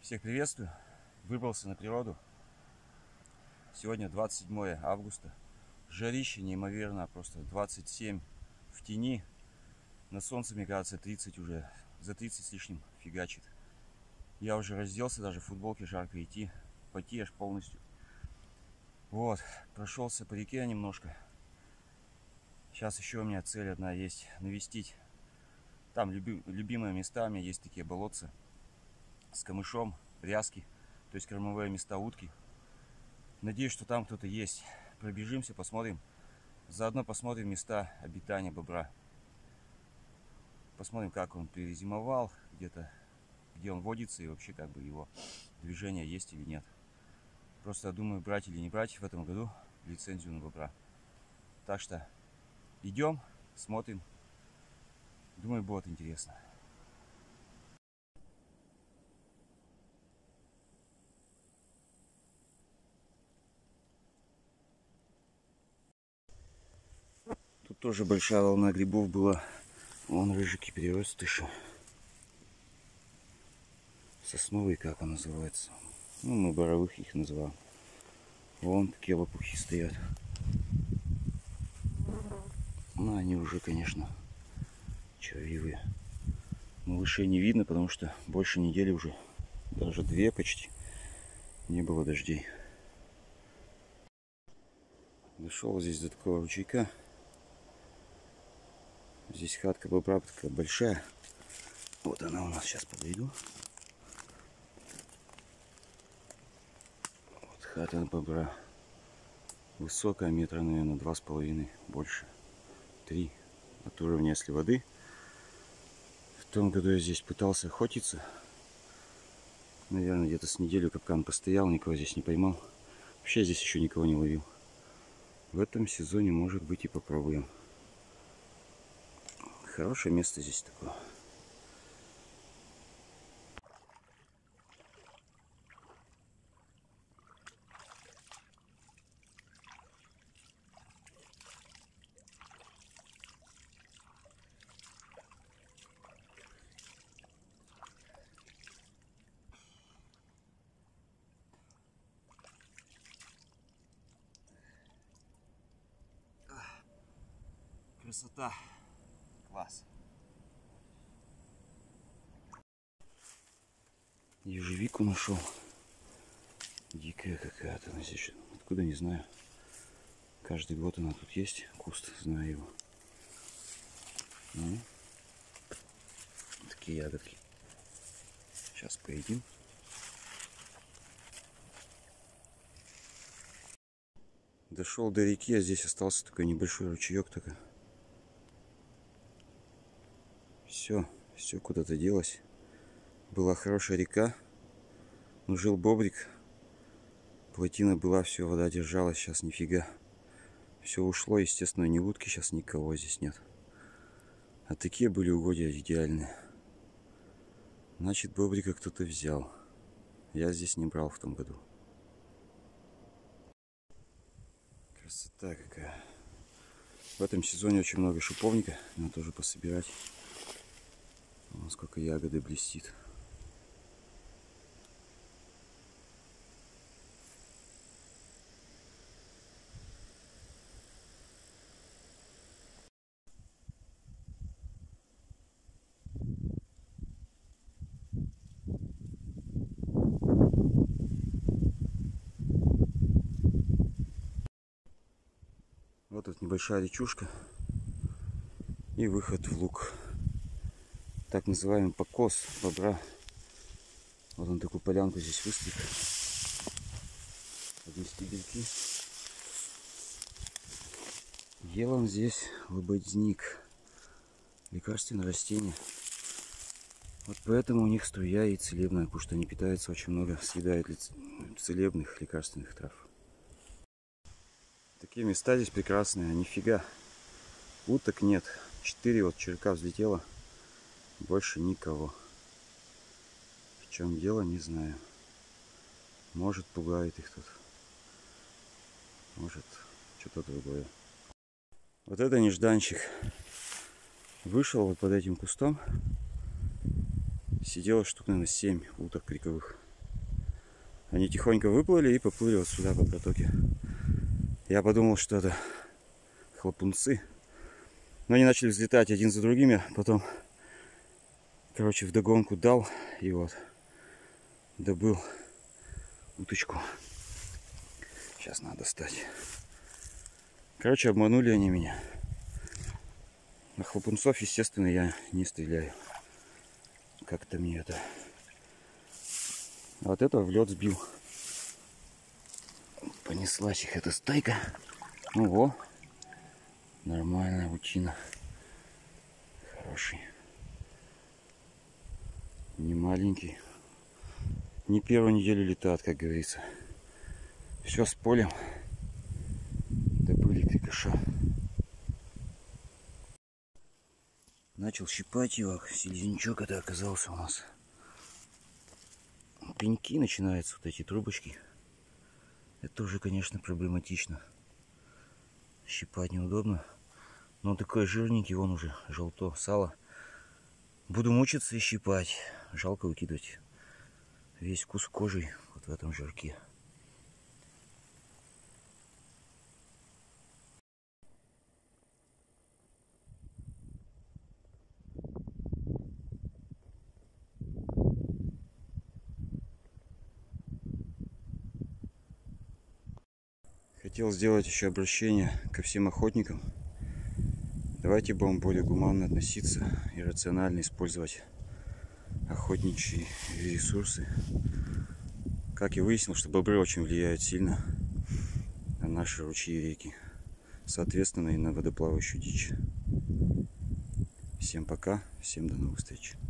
Всех приветствую. Выбрался на природу. Сегодня 27 августа. Жарище неимоверно, просто 27 в тени. На солнце, мне кажется, 30 уже. За 30 с лишним фигачит. Я уже разделся, даже в футболке жарко идти. Потеешь полностью. Вот, прошелся по реке немножко. Сейчас еще у меня цель одна есть. Навестить. Там любимые места у меня есть, такие болотца с камышом, ряски. То есть кормовые места утки. Надеюсь, что там кто-то есть. Пробежимся, посмотрим. Заодно посмотрим места обитания бобра. Посмотрим, как он перезимовал, где-то, где он водится и вообще как бы его движение есть или нет. Просто думаю, брать или не брать в этом году лицензию на бобра. Так что идем, смотрим. Думаю, будет интересно. Тут тоже большая волна грибов была. Вон рыжики, переростыши. Сосновые, как он называется. Ну, мы боровых их называем. Вон такие лопухи стоят. Ну, они уже, конечно, червивые. Малышей не видно, потому что больше недели уже, даже 2 почти, не было дождей. Дошел здесь до такого ручейка. Здесь хатка бобра такая большая. Вот она у нас, сейчас подойду. Вот хата бобра. Высокая, метра, наверное, 2,5, больше. 3 от уровня, если воды. В том году я здесь пытался охотиться. Наверное, где-то с неделю капкан постоял, никого здесь не поймал. Вообще здесь еще никого не ловил. В этом сезоне, может быть, и попробуем. Хорошее место здесь такое. Красота. Класс. Ежевику нашел. Дикая какая-то. Здесь, откуда, не знаю. Каждый год она тут есть. Куст, знаю его. Ну, такие ягодки. Сейчас поедим. Дошел до реки, а здесь остался такой небольшой ручеек только. Все куда-то делось. Была хорошая река, но жил бобрик. Плотина была, все, вода держалась, сейчас нифига. Все ушло, естественно, ни утки, сейчас никого здесь нет. А такие были угодья идеальные. Значит, бобрика кто-то взял. Я здесь не брал в том году. Красота какая. В этом сезоне очень много шиповника. Надо тоже пособирать. Вон сколько ягоды блестит. Вот тут небольшая речушка и выход в луг. Так называемый покос бобра. Вот он такую полянку здесь выстриг. Одни стебельки. Ел он здесь лободник. Лекарственное растение. Вот поэтому у них струя и целебная, потому что они питаются очень много, съедают целебных лекарственных трав. Такие места здесь прекрасные, нифига. Уток нет. 4 вот червяка взлетело. Больше никого. В чем дело, не знаю. Может, пугает их тут. Может, что-то другое. Вот это нежданчик. Вышел вот под этим кустом. Сидело штук, наверное, 7 уток криковых. Они тихонько выплыли и поплыли вот сюда по протоке. Я подумал, что это хлопунцы. Но они начали взлетать один за другими. Потом, короче, вдогонку дал. И вот добыл уточку. Сейчас надо достать. Короче, обманули они меня. На хлопунцов, естественно, я не стреляю. Как-то мне это... А вот этого в лед сбил. Понеслась их эта стайка. Ну во. Нормальная утина. Хороший. Не маленький. Не первую неделю летает, как говорится. Все с полем. Добыли крикоша. Начал щипать его. Селезнячок это оказался у нас. Пеньки начинаются, вот эти трубочки. Это уже, конечно, проблематично. Щипать неудобно. Но он такой жирненький, вон уже желто, сало. Буду мучиться и щипать. Жалко выкидывать весь вкус кожи вот в этом жирке. Хотел сделать еще обращение ко всем охотникам. Давайте будем более гуманно относиться и рационально использовать охотничьи ресурсы. Как и выяснил, что бобры очень влияют сильно на наши ручьи и реки. Соответственно, и на водоплавающую дичь. Всем пока, всем до новых встреч.